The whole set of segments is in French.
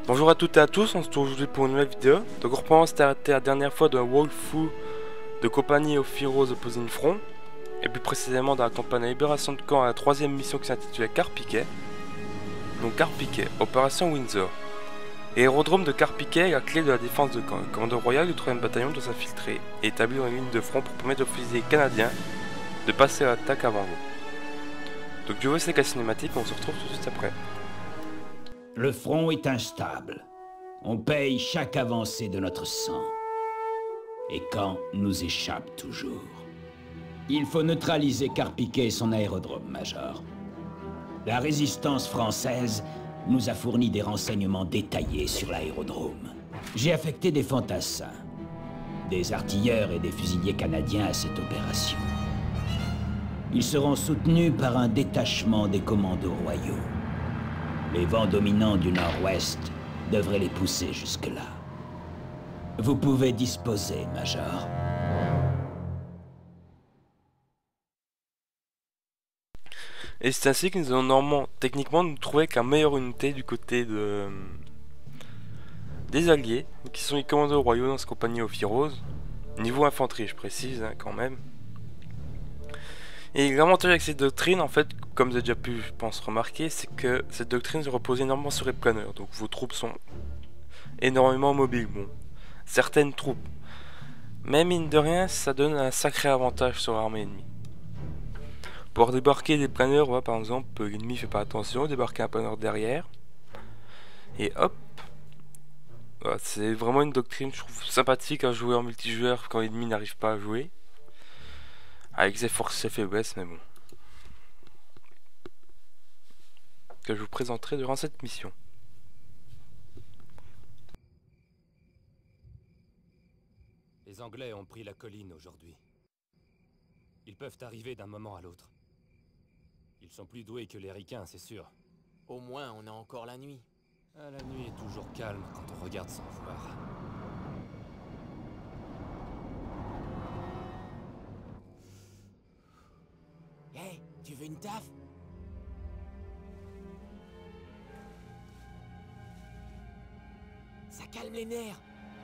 Bonjour à toutes et à tous, on se retrouve aujourd'hui pour une nouvelle vidéo. Donc on reprend, on s'était arrêté la dernière fois de Wolfu de Compagnie of Heroes Opposing Front. Et plus précisément dans la campagne de libération de camp à la troisième mission qui s'intitulait Carpiquet. Donc Carpiquet, opération Windsor. Et aérodrome de Carpiquet est la clé de la défense de camp. Le commandant royal du 3e bataillon doit s'infiltrer et établir une ligne de front pour permettre aux fusiliers canadiens de passer à l'attaque avant vous. Donc je vous laisse la cinématique, on se retrouve tout de suite après. Le front est instable. On paye chaque avancée de notre sang. Et Caen nous échappe toujours. Il faut neutraliser Carpiquet et son aérodrome, Major. La résistance française nous a fourni des renseignements détaillés sur l'aérodrome. J'ai affecté des fantassins, des artilleurs et des fusiliers canadiens à cette opération. Ils seront soutenus par un détachement des commandos royaux. Les vents dominants du nord-ouest devraient les pousser jusque-là. Vous pouvez disposer, Major. Et c'est ainsi que nous allons normalement, techniquement, nous trouver qu'un meilleure unité du côté des alliés, qui sont les commandos royaux dans cette compagnie of Heroes. Niveau infanterie, je précise, hein, quand même. Et l'avantage avec cette doctrine, en fait, comme vous avez déjà pu, je pense, remarquer, c'est que cette doctrine se repose énormément sur les planeurs. Donc vos troupes sont énormément mobiles. Bon, certaines troupes. Mais mine de rien, ça donne un sacré avantage sur l'armée ennemie. Pour débarquer des planeurs, voilà, par exemple, l'ennemi fait pas attention, débarquer un planeur derrière. Et hop. Voilà, c'est vraiment une doctrine, je trouve, sympathique à jouer en multijoueur quand l'ennemi n'arrive pas à jouer. Avec ses forces et ses faiblesses, mais bon. Que je vous présenterai durant cette mission. Les Anglais ont pris la colline aujourd'hui. Ils peuvent arriver d'un moment à l'autre. Ils sont plus doués que les Ricains, c'est sûr. Au moins, on a encore la nuit. Ah, la nuit est toujours calme quand on regarde sans voir. Hé, tu veux une taf? Ça calme les nerfs.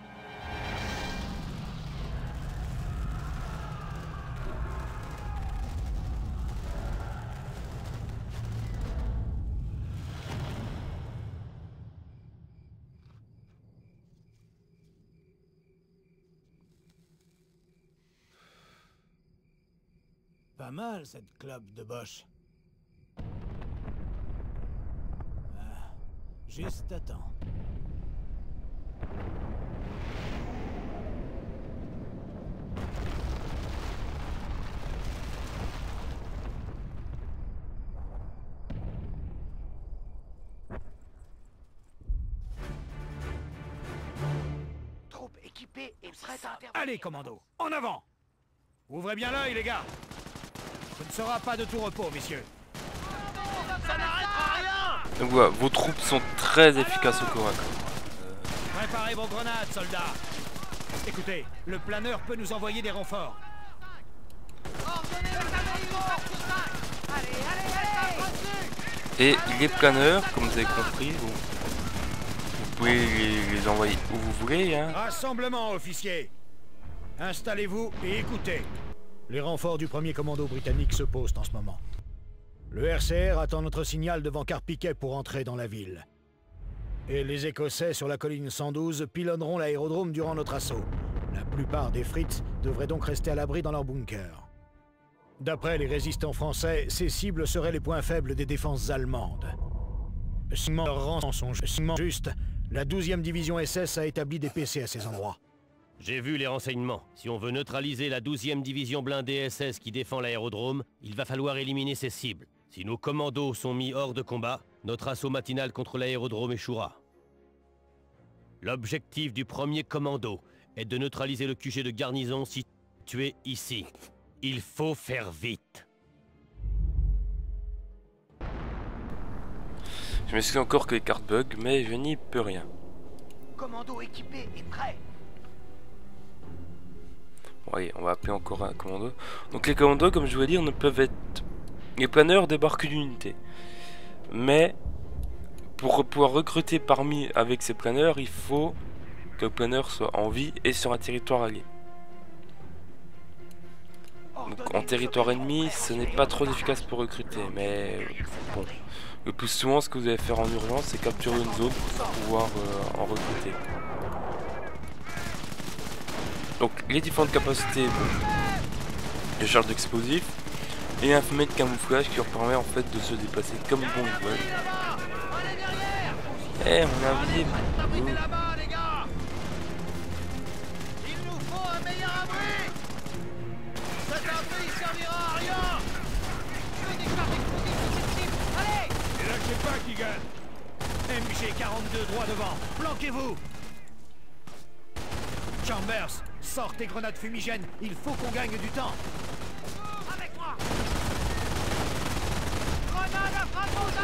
Pas mal, cette clope de Bosch. Ah, juste à temps. Troupe équipée et prête à intervenir. Allez, commando, en avant! Ouvrez bien l'œil, les gars! Ce ne sera pas de tout repos, messieurs. Ça n'arrêtera rien! Donc voilà, vos troupes sont très efficaces au corps à corps. Préparez vos grenades, soldats! Écoutez, le planeur peut nous envoyer des renforts. Et les planeurs, comme vous avez compris, vous pouvez les envoyer où vous voulez. Hein. Rassemblement, officiers! Installez-vous et écoutez. Les renforts du premier commando britannique se posent en ce moment. Le RCR attend notre signal devant Carpiquet pour entrer dans la ville. Et les Écossais sur la colline 112 pilonneront l'aérodrome durant notre assaut. La plupart des Fritz devraient donc rester à l'abri dans leur bunker. D'après les résistants français, ces cibles seraient les points faibles des défenses allemandes. Leurs rangs sont justes. La 12e division SS a établi des PC à ces endroits. J'ai vu les renseignements. Si on veut neutraliser la 12e division blindée SS qui défend l'aérodrome, il va falloir éliminer ses cibles. Si nos commandos sont mis hors de combat, notre assaut matinal contre l'aérodrome échouera. L'objectif du premier commando est de neutraliser le QG de garnison situé ici. Il faut faire vite. Je m'excuse encore que les cartes bug, mais je n'y peux rien. Commando équipé et prêt. Oui, on va appeler encore un commando. Donc les commandos, comme je voulais dire, ne peuvent être... Les planeurs débarquent d'une unité. Mais pour pouvoir recruter parmi avec ces planeurs, il faut que le planeur soit en vie et sur un territoire allié. Donc en territoire ennemi, ce n'est pas trop efficace pour recruter, mais bon. Le plus souvent, ce que vous allez faire en urgence, c'est capturer une zone pour pouvoir en recruter. Donc les différentes capacités de charge d'explosifs et un fumée de camouflage qui leur permet en fait de se déplacer comme bon ils veulent. Eh, on est invisible. Il nous faut un meilleur abri. Cet abri servira à rien. Je vais des charges explosives sur cette cible. Allez. Et lâchez pas qui gagne. MG42 droit devant. Planquez-vous. Chambers, sors tes grenades fumigènes. Il faut qu'on gagne du temps. Avec moi. Grenade à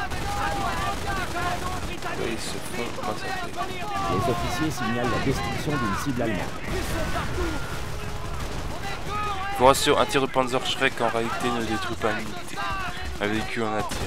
Et ils se font massacrer. Les officiers signalent la destruction d'une cible allemande. Je vous rassure, un tir de Panzer Schreck en réalité ne détruit pas une unité. Un véhicule en attire.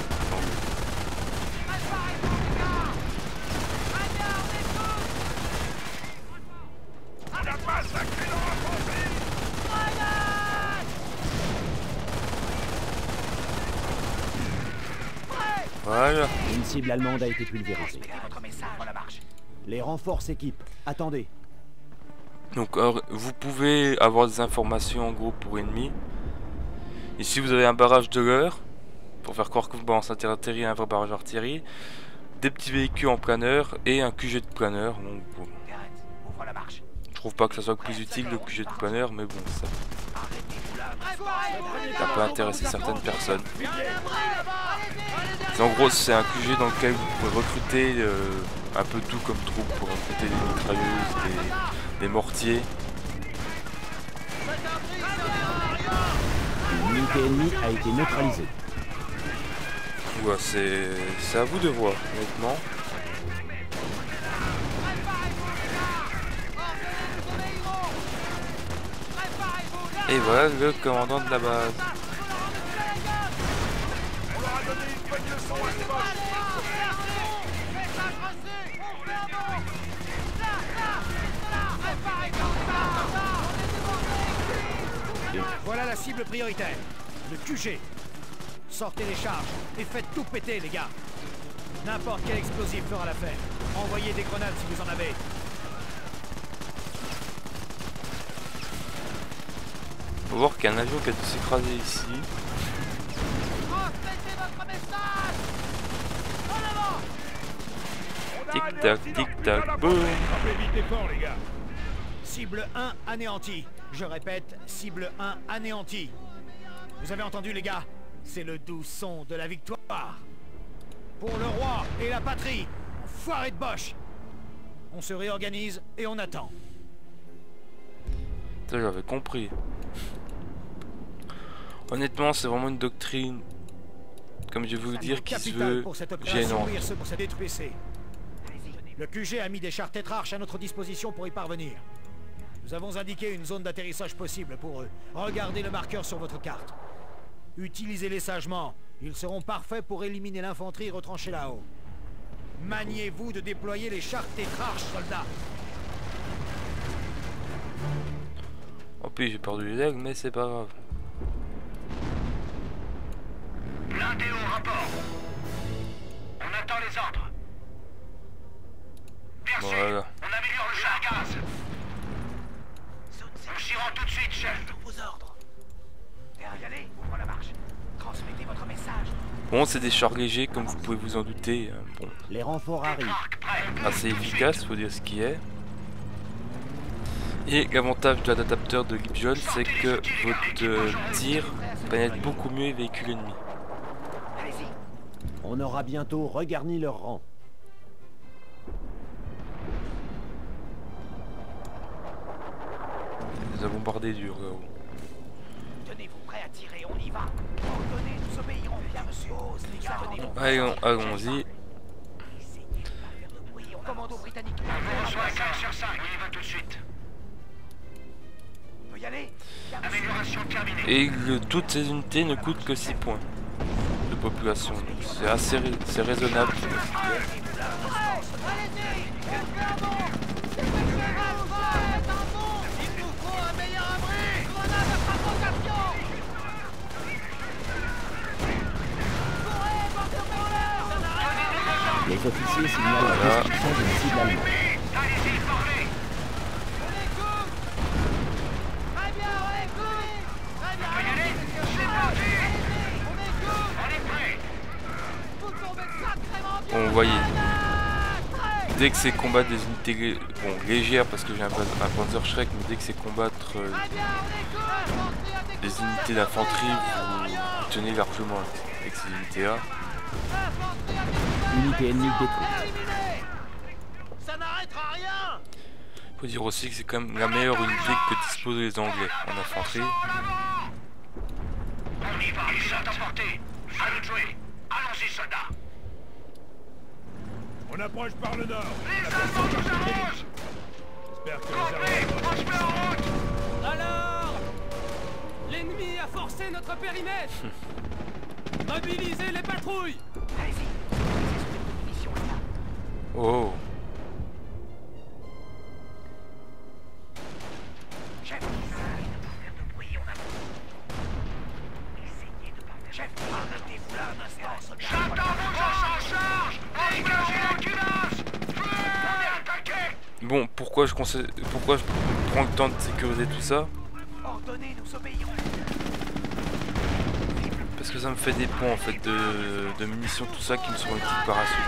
Voilà. Une cible allemande a été pulvérisée. votre message. On la marche. Les renforts s'équipent. Attendez. Donc vous pouvez avoir des informations en gros pour ennemis. Ici vous avez un barrage de l'heure pour faire croire que vous balancez un tir d'artillerie, un vrai barrage d'artillerie, des petits véhicules en planeur et un QG de planeur. Donc bon. Ouvre la marche. Je trouve pas que ça soit le plus utile le QG de planeur, mais bon, ça peut intéresser certaines personnes. En gros, c'est un QG dans lequel vous pouvez recruter un peu tout comme troupe pour recruter des mitrailleuses, des mortiers. Une unité ennemie a été neutralisée. Ouais, c'est à vous de voir, honnêtement. Et voilà le commandant de la base. Voilà la cible prioritaire. Le QG. Sortez les charges et faites tout péter, les gars. N'importe quel explosif fera l'affaire. Envoyez des grenades si vous en avez. Faut voir qu'il y a un avion qui a dû s'écraser ici. Transmettez votre message. En avant. Tic tac, tic tac, boum. Cible 1 anéantie. Je répète, cible 1 anéantie. Vous avez entendu, les gars? C'est le doux son de la victoire. Pour le roi et la patrie, enfoiré de Bosch. On se réorganise et on attend. Ça, j'avais compris. Honnêtement, c'est vraiment une doctrine, comme je vais vous le dire, qui se veut gênante. Le QG a mis des chars tétrarches à notre disposition pour y parvenir. Nous avons indiqué une zone d'atterrissage possible pour eux. Regardez le marqueur sur votre carte. Utilisez-les sagement. Ils seront parfaits pour éliminer l'infanterie retranchée là-haut. Maniez-vous de déployer les chars tétrarches, soldats. En plus, j'ai perdu les aigles, mais c'est pas grave. Blindé au rapport. On attend les ordres. Bien sûr. Voilà. On améliore le char à gaz. On s'y rend tout de suite, chef. Vos ordres. Y aller. Ouvre la marche. Transmettez votre message. Bon, c'est des chars légers, comme vous pouvez vous en douter. Bon, Les renforts arrivent. Arc prêt. assez efficace, faut dire ce qui est. Et l'avantage de l'adaptateur de Lipjon, c'est que votre tir pénètre beaucoup mieux les véhicules ennemis. Allez-y. On aura bientôt regarni leur rang. Ils nous a bombardé dur là-haut. Tenez-vous prêts à tirer, on y va. Ordonnez, nous obéirons. Bien, monsieur. Ose, les gars. Allons-y. Commando britannique. On reçoit 5 sur 5. On y va tout de suite. On peut y aller. Amélioration terminée. Et toutes ces unités ne coûtent que 6 points. Le population. C'est assez c'est raisonnable. Les officiers signalent la destruction d'une cible allemande. Allez-y, parlez. Bon, vous voyez, dès que c'est combattre des unités légères, parce que j'ai un Panzerschreck, mais dès que c'est combattre des unités d'infanterie, vous tenez largement avec ces unités-là. Unité ennemie détruite. Ça n'arrêtera rien. Faut dire aussi que c'est quand même la meilleure unité que disposent les Anglais en infanterie. On y va, les soldats emportés. À nous de jouer. Allons-y, soldats. On approche par le nord. Les Allemands nous arrosent. J'espère que les Compris, Allemands... on se met en route. Alors, l'ennemi a forcé notre périmètre. Mobilisez les patrouilles. Oh. J'attends vos gens en charge. Dégagez la culasse. Feu. On est attaqué. Bon, pourquoi je prends le temps de sécuriser tout ça? Ordonnez, nous obéirons. Parce que ça me fait des points en fait de munitions, tout ça qui me seront utiles par la suite.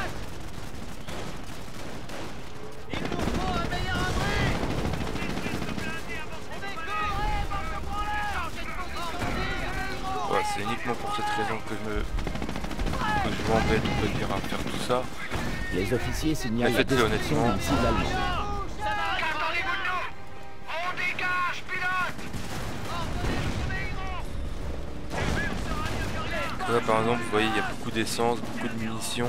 Il nous faut un meilleur abri. Voilà, c'est uniquement pour cette raison que je m'embête, on peut dire, à faire tout ça. Les officiers signalent la Faites-le destruction honnêtement. d'une cible allemande. Qu'attendez-vous de nous? On dégage, pilote. Là par exemple, vous voyez, il y a beaucoup d'essence, beaucoup de munitions.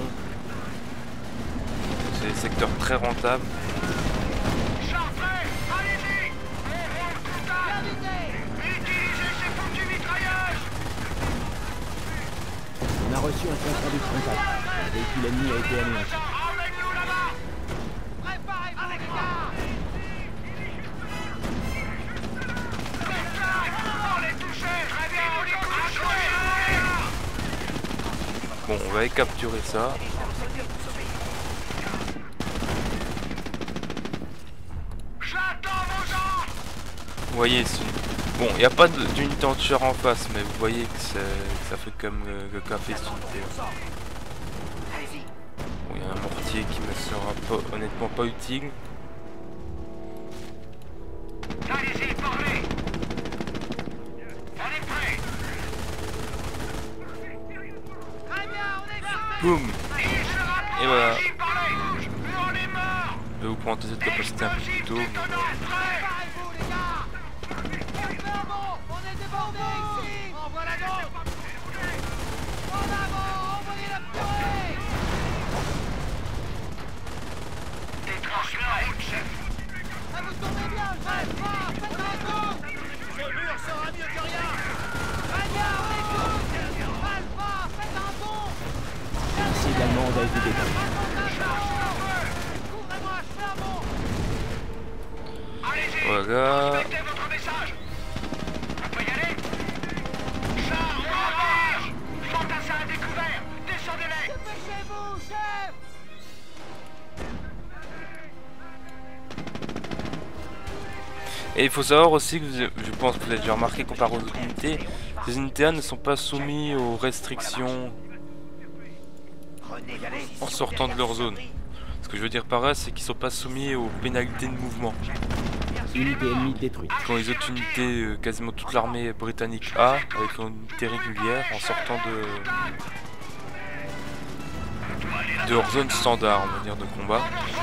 C'est des secteurs très rentables. Chartré, allez-y. On roule contact. Utilisez ces foutus mitrailleuses. On a reçu un compte rendu de contact. Un véhicule ennemi a été anéanti. Avec nous là-bas. Préparez-vous, les gars. On les toucher. Très bien, on les touche. Bon, on va aller capturer ça. J'attends vos gens. Vous voyez, bon, il n'y a pas d'unité anti-char en face, mais vous voyez que ça fait comme le café cette unité. Bon, il y a un mortier qui me sera honnêtement pas utile. Allez-y, parlez. On est prêt. Très bien, on est là. Boum! Et voilà. Allez-y, parlez. Mais on est mort. Je vais vous présenter cette capacité un peu plus tôt. Mais... Préparez-vous, les gars. On est débordés ici. Envoie la gauche. En avant, envoyez la purée. Déclenche la route, chef. Ça vous tournez bien, chef. Faites un coup. Ce mur sera mieux que rien. Très bien, on écoute. Alpha, faites un bond. Une cible allemande a été détruite. Couvrez-moi, charbon. Allez-y. Voilà. Transmettez votre message. On peut y aller. Char, on ravage. Fantassin à découvert. Descendez-les. Dépêchez-vous, chef. Et il faut savoir aussi que je pense que vous avez déjà remarqué, comparé aux autres unités, ces unités-là ne sont pas soumises aux restrictions en sortant de leur zone. Ce que je veux dire par là, c'est qu'ils ne sont pas soumis aux pénalités de mouvement. Unité ennemie détruite. Quand les autres unités, quasiment toute l'armée britannique a, avec une unité régulière, en sortant de leur zone standard, on va dire, de combat.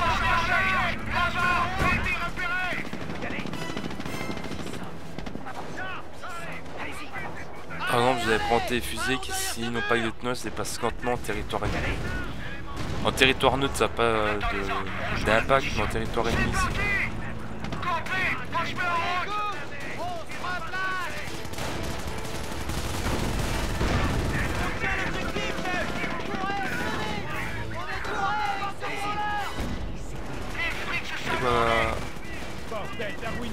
Par exemple, vous avez planté les fusées qui, s'ils n'ont pas eu de lieutenant, se déplacent lentement en territoire ennemi. En territoire neutre, ça n'a pas d'impact, mais en territoire ennemi, si.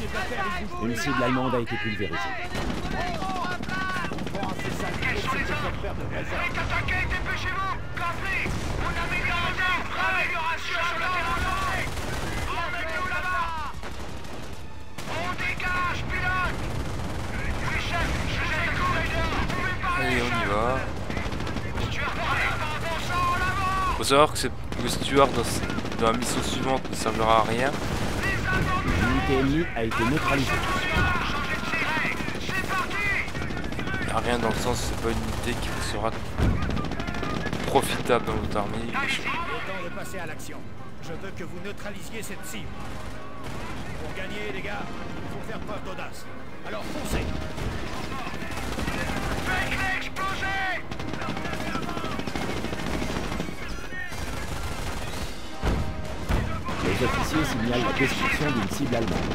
Une cible allemande a été pulvérisée. Quels sont les hommes? On est attaqué, dépêchez-vous! Compris! On améliore les armes! Amélioration sur le terrain lancé! Avec nous là-bas! On dégage, pilote! Oui, chef, je jette le coup, Raider! Vous pouvez parler, Allez, on y va. Stuart, allez, par bon sang, en avant! Faut savoir que le Stuart dans la mission suivante ne servira à rien. L'unité ennemie a été neutralisée. À rien dans le sens, c'est pas une unité qui vous sera profitable dans votre armée. Il est temps de passer à l'action. Je veux que vous neutralisiez cette cible. Pour gagner, les gars, il faut faire preuve d'audace. Alors foncez! Faites-les exploser! Les officiers signalent la destruction d'une cible allemande.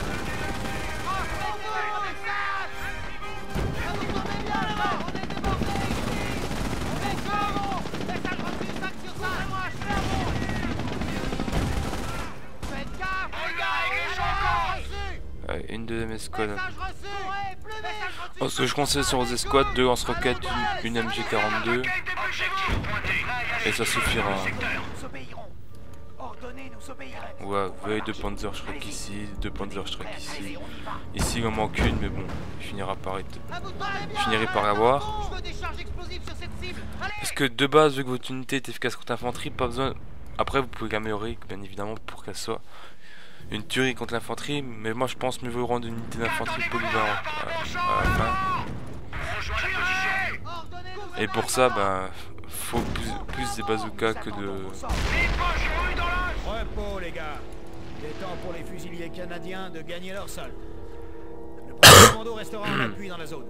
Ouais, une deuxième escouade. Oh, ce que je conseille sur les escouades, 2 lance-roquettes, une MG42. Et ça suffira. Ouais, vous voyez 2 Panzerschreck ici, 2 Panzerschreck ici. Ici il en manque une, mais bon, il finira par être... Je finirai par l'avoir. Parce que de base, vu que votre unité est efficace contre l'infanterie, pas besoin... Après vous pouvez l'améliorer, bien évidemment, pour qu'elle soit une tuerie contre l'infanterie, mais moi je pense mieux vaut rendre une unité d'infanterie polyvalente à la fin. Et pour ça, ben, faut plus des bazookas que de... Repos, les gars. Il est temps pour les fusiliers canadiens de gagner leur sol. Le premier commando restera en appui dans la zone.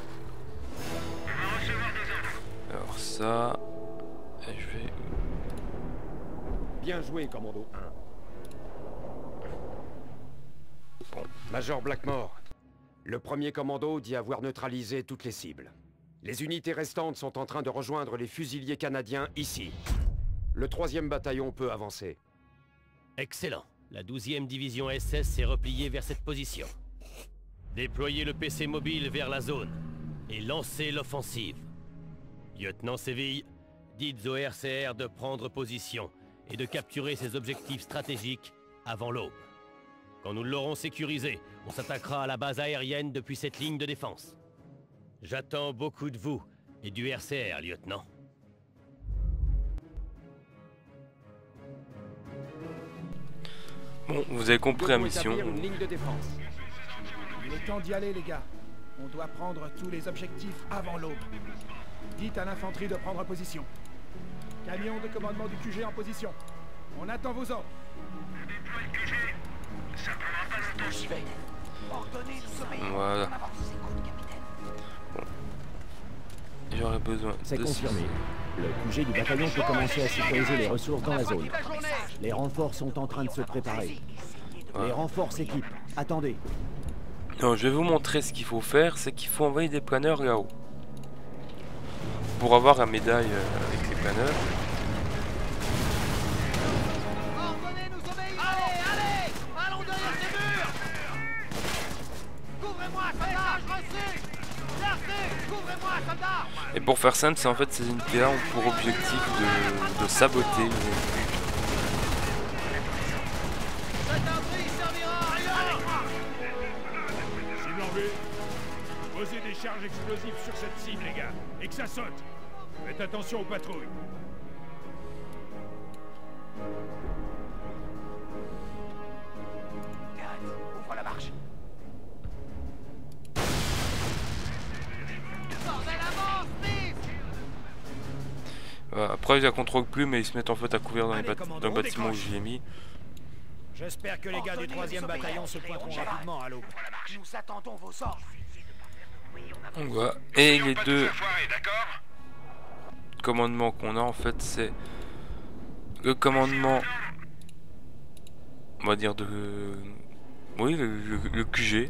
Alors ça... Et je vais... Bien joué, commando 1. Bon. Major Blackmore, le premier commando dit avoir neutralisé toutes les cibles. Les unités restantes sont en train de rejoindre les fusiliers canadiens ici. Le 3e bataillon peut avancer. Excellent. La 12e division SS s'est repliée vers cette position. Déployez le PC mobile vers la zone et lancez l'offensive. Lieutenant Séville, dites au RCR de prendre position et de capturer ses objectifs stratégiques avant l'aube. Quand nous l'aurons sécurisé, on s'attaquera à la base aérienne depuis cette ligne de défense. J'attends beaucoup de vous et du RCR, lieutenant. Bon, vous avez compris la mission. Une ligne de défense. Il est temps d'y aller, les gars. On doit prendre tous les objectifs avant l'aube. Dites à l'infanterie de prendre position. Camion de commandement du QG en position. On attend vos ordres. Voilà. Bon. J'aurais besoin C'est de... confirmé. Le QG du bataillon peut commencer à sécuriser les ressources dans la zone. Les renforts sont en train de se préparer. Les renforts s'équipent. Attendez. Non, je vais vous montrer ce qu'il faut faire, c'est qu'il faut envoyer des planeurs là-haut. Pour avoir la médaille avec les planeurs. Et pour faire simple, c'est en fait ces unités-là ont pour objectif de saboter. Cible en vue. Posez des charges explosives sur cette cible, les gars, et que ça saute. Faites attention aux patrouilles. Ouvre la marche. Après, ils la contrôlent plus, mais ils se mettent en fait à couvert dans, dans le bâtiment où j'y ai mis. J'espère que les gars du 3e bataillon se pointeront rapidement à l'aube. Nous attendons vos ordres. Donc voilà. Et les deux commandements qu'on a en fait, c'est le commandement, on va dire de... Oui, le QG.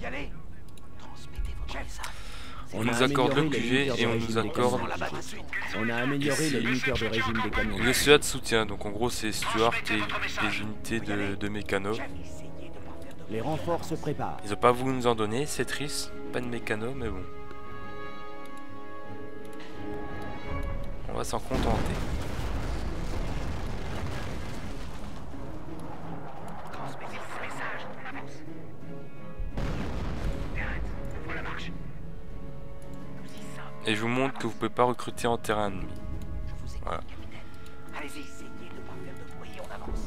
On nous accorde le QG et on nous accorde... On a amélioré le limiteur de régime des camions. Le SUA de soutien, donc en gros c'est Stuart et les unités de mécano. Les renforts se préparent. Ils ont pas voulu nous en donner, c'est triste. Pas de mécano, mais bon. On va s'en contenter. Transmettez ce message, on avance. Arrête, ouvre la marche. Nous y sommes. Et je vous montre que vous pouvez pas recruter en terrain ennemi. Je vous ai Voilà. dit, capitaine. Allez-y, essayez de ne pas faire de bruit, on avance.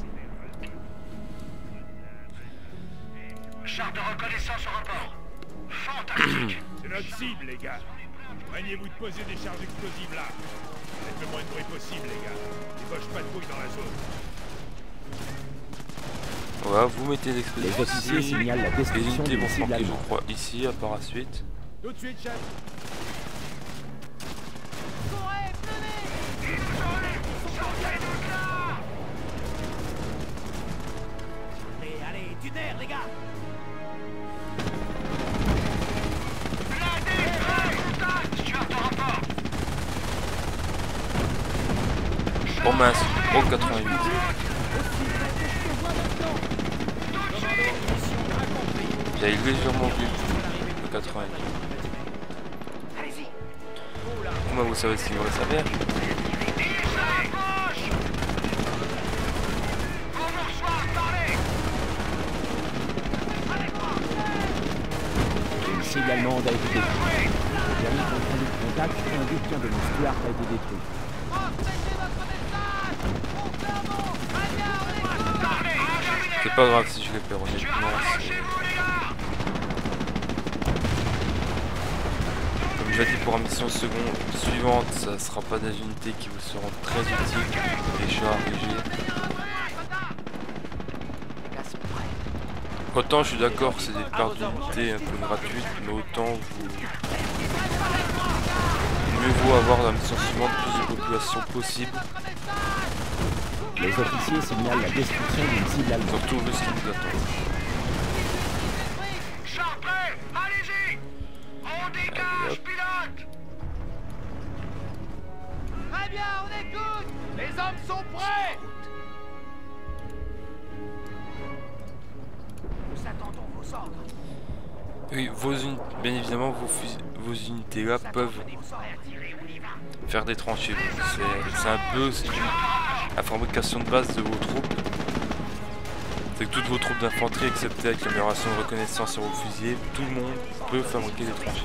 Charte de reconnaissance au rapport. Fantastique. C'est notre cible, les gars. Craignez-vous de poser des charges explosives là. Faites le moins de bruit possible, les gars. Débauche pas de bruit dans la zone. Voilà, vous mettez l'explosif Les officiers ici. signalent la Les destruction unités d'une vont cible flanquer, je allemande. crois, ici, à par la suite. Tout de suite, chef. Allez, du nerf, les gars. Oh mince, oh 88. J'avais légèrement vu le 88. Allez-y. Comment vous savez ce qu'il va s'avérer? Une cible allemande a été détruite. Le dernier compte rendu de contact indique qu'un de nos Stuart a été détruit. C'est pas grave si je les perds, honnêtement. Comme j'ai dit pour la mission suivante, ça sera pas des unités qui vous seront très utiles, des chars légers. Autant je suis d'accord que c'est des pertes d'unités un peu gratuites, mais autant mieux vaut avoir la mission suivante plus de population possible. Les officiers signalent la destruction d'une cible allemande. Surtout vu ce qui nous attend. Char prêt, allez-y. On dégage, pilote. Très bien, on écoute. Les hommes sont prêts. Nous attendons vos ordres. Oui, bien évidemment, vos unités là peuvent Vous aurez attiré, on y va. faire des tranchées. C'est un peu la fabrication de base de vos troupes. C'est que toutes vos troupes d'infanterie, excepté avec l'amélioration de reconnaissance sur vos fusiliers, tout le monde peut fabriquer des tranchées.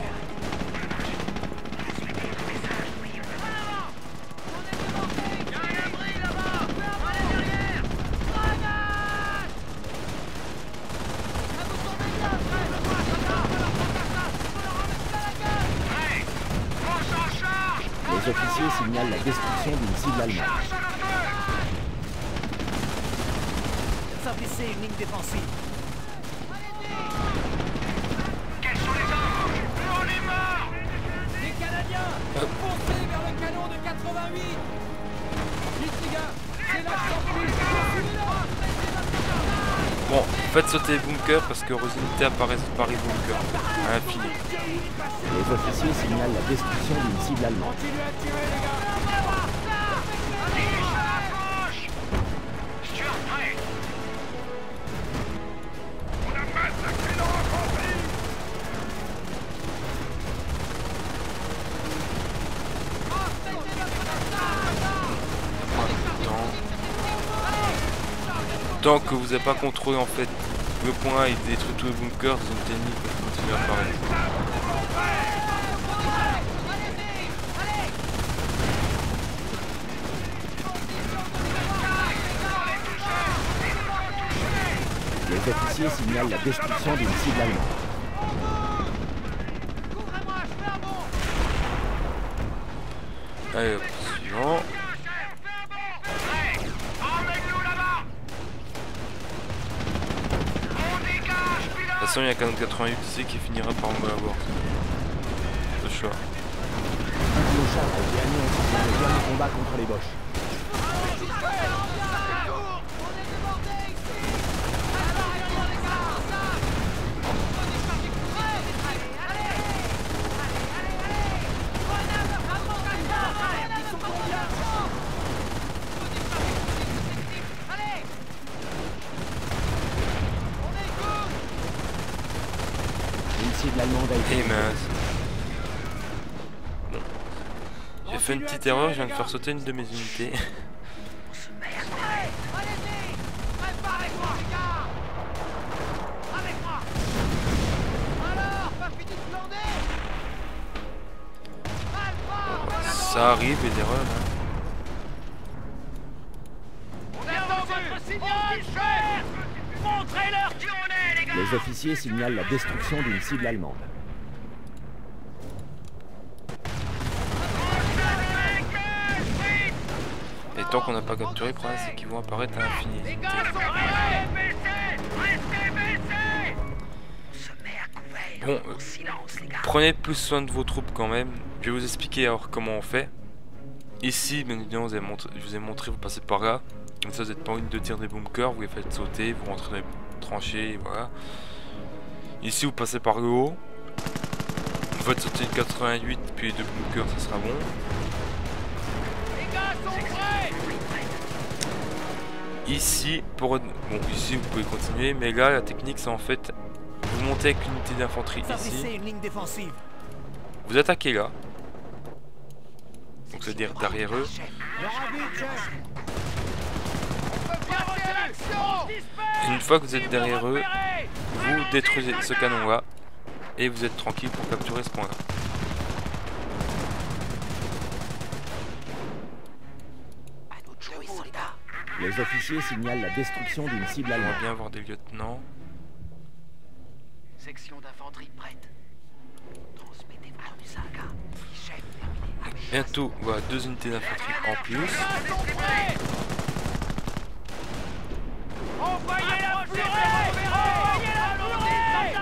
Les officiers signalent la destruction d'une cible allemande. Établissez une ligne défensive. Quels sont les ordres? On est morts. Les Canadiens, foncez vers le canon de 88. Vite les gars, c'est la sortie. Bon, faites sauter les bunkers parce que vos unités apparaissent par les bunkers à l'infini. Les officiers signalent la destruction d'une cible allemande. Continuez à tirer les gars. Stuart prêt. On a massacré leur infanterie. Tant que vous n'avez pas contrôlé en fait le point et détruit tous les bunkers, les unités ennemies peuvent continuer à apparaître. Les officiers signalent la destruction d'une cible allemande. Allez, hop, suivant. De toute façon, il y a qu'un 88 ici qui finira par me l'avoir. Le choix. Un clochard a été anéanti dans le dernier combat contre les Boches. cible allemande a été... Et mince. Bon. J'ai fait une petite erreur, je viens de faire sauter une de mes unités. Ça arrive, les erreurs. Hein. Les officiers signalent la destruction d'une cible allemande. Et tant qu'on n'a pas capturé, le problème c'est qu'ils vont apparaître à l'infini. Bon, prenez plus soin de vos troupes quand même. Je vais vous expliquer alors comment on fait. Ici, bien évidemment, je vous ai montré, vous passez par là. Comme ça, vous n'êtes pas en ligne de tir des bunkers, vous les faites sauter, vous rentrez dans les tranchées, voilà. Ici, vous passez par le haut. Vous faites sauter le 88, puis les deux bunkers, ça sera bon. Ici, ici, vous pouvez continuer, mais là, la technique, c'est en fait, vous montez avec une unité d'infanterie ici. Vous attaquez là. Donc, c'est-à-dire derrière eux. Et une fois que vous êtes derrière eux, vous détruisez ce canon là et vous êtes tranquille pour capturer ce point là. Les officiers signalent la destruction d'une cible On allemande. va bien avoir des lieutenants. Section d'infanterie prête. Transmettez votre message. Chef, terminé. Bientôt, voilà, 2 unités d'infanterie en plus. Envoyez la purée! Envoyez la purée!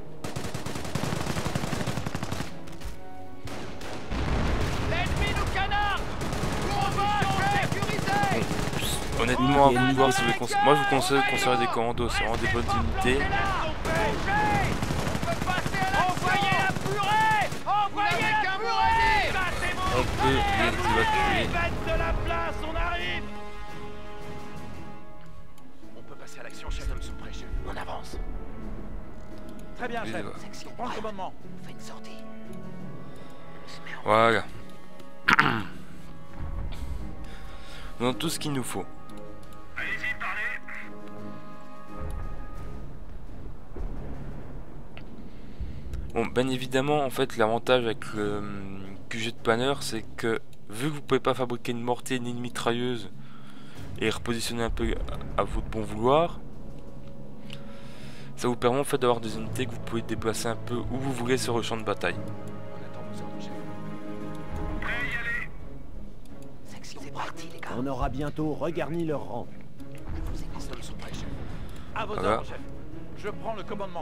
L'ennemi nous canarde! Position sécurisée! Honnêtement, à vous de voir si vous moi je vous conseille de conserver des commandos, c'est vraiment des bonnes unités. Envoyez la purée! Envoyez la purée! On peut les évacuer. Faites de la place, on arrive! On peut passer à l'action, chef. Nous sommes prêts, chef. On avance. Très bien, chef. Section Prends le commandement. On fait une sortie. Voilà. Nous avons tout ce qu'il nous faut. Allez-y, parlez. Bon, bien évidemment, en fait, l'avantage avec le QG de planeur, c'est que vu que vous pouvez pas fabriquer une mortier ni une mitrailleuse et repositionner un peu à votre bon vouloir, ça vous permet en fait d'avoir des unités que vous pouvez déplacer un peu où vous voulez sur le champ de bataille. On attend vos ordres, chef. Prêt à y aller. Section, c'est parti, les gars. On aura bientôt regarni leur rang. Je vous écoute. Nous sommes prêts, chef. À vos Voilà. ordres, chef. Je prends le commandement.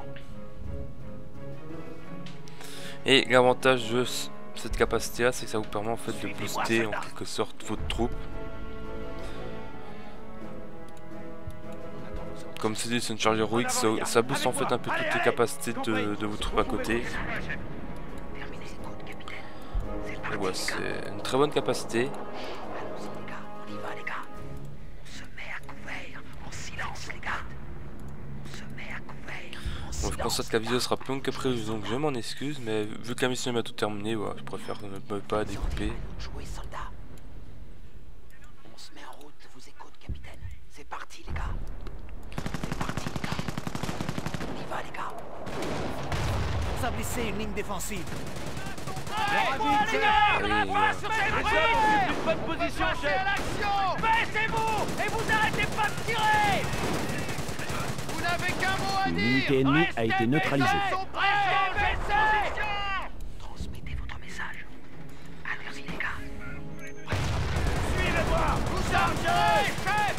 Et l'avantage de cette capacité là, c'est que ça vous permet en fait de booster en quelque sorte votre troupe. Comme c'est dit, c'est une charge héroïque, ça booste en fait un peu toutes les capacités de vos troupes à côté. Terminez. Écoute, capitaine. C'est le Et parti, ouais, les gars. c'est une très bonne capacité. Allons-y, les gars. On y va, les gars. On se met à couvert. En silence, les gars. On se met à couvert. En Bon, silence. je constate que la vidéo sera plus longue que prévu, donc je m'en excuse, mais vu que la mission est bientôt terminée, voilà, je préfère ne pas découper. Jouez, soldats. On se met en route. Je vous écoute, capitaine. C'est parti, les gars. C'est parti, les gars. On y va, les gars. Établissez une ligne défensive. Allez, Bonne position, chef! Baissez-vous! Et vous arrêtez pas de tirer! Vous n'avez qu'un mot à Une dire! unité ennemie a été neutralisée. Transmettez votre message. Allez-y, les gars. Suivez-moi! Vous chargez, chef!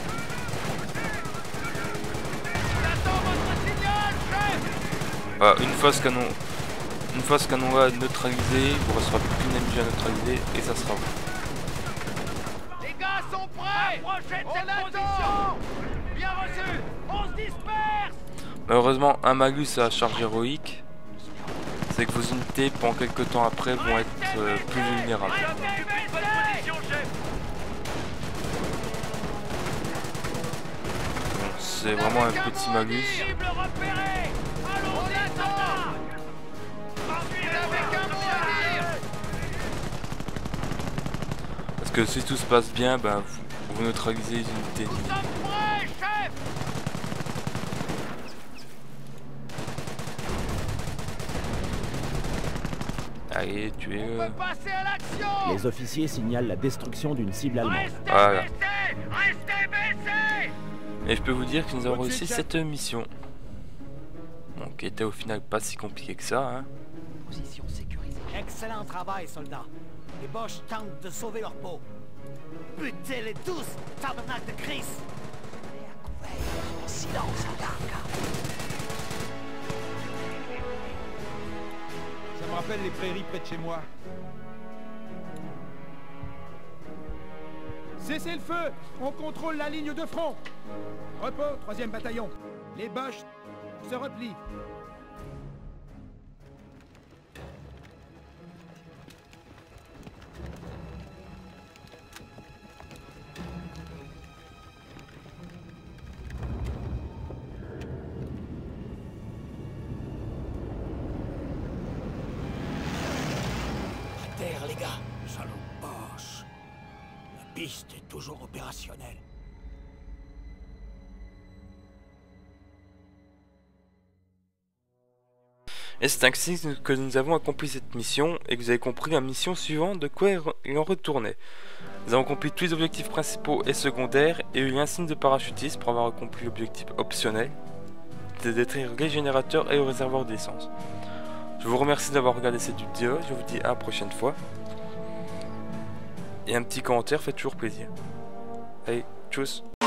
J'attends votre signal, chef! voilà, une fois ce canon là neutralisé, il vous restera plus qu'une MG à neutraliser et ça sera bon. Les gars sont prêts! On attend! Bien reçu! On se disperse! Malheureusement, un malus à la charge héroïque, c'est que vos unités pendant quelques temps après vont être plus vulnérables. Bon, c'est vraiment un petit malus. Parce que si tout se passe bien, ben, vous neutralisez les unités. Nous sommes prêts, chef! Allez, tuez-le. On peut passer à l'action! Les officiers signalent la destruction d'une cible allemande. Restez Voilà. baissés! Restez baissés! Et je peux vous dire que nous avons réussi cette mission. Donc, qui était au final pas si compliqué que ça, hein. Position sécurisée. Excellent travail, soldats. Les Boches tentent de sauver leur peau. Butez-les tous, tabernacle de Christ! Silence, Adarka. Ça me rappelle les prairies près de chez moi. Cessez le feu! On contrôle la ligne de front! Repos, 3e bataillon. Les Boches se replient. Terre, les gars. Salaud Boche. La piste est toujours opérationnelle. Et c'est ainsi que nous avons accompli cette mission et que vous avez compris la mission suivante de quoi il en retournait. Nous avons accompli tous les objectifs principaux et secondaires et eu l'insigne de parachutiste pour avoir accompli l'objectif optionnel de détruire les générateurs et le réservoir d'essence. Je vous remercie d'avoir regardé cette vidéo, je vous dis à la prochaine fois. Et un petit commentaire fait toujours plaisir. Allez, tchuss!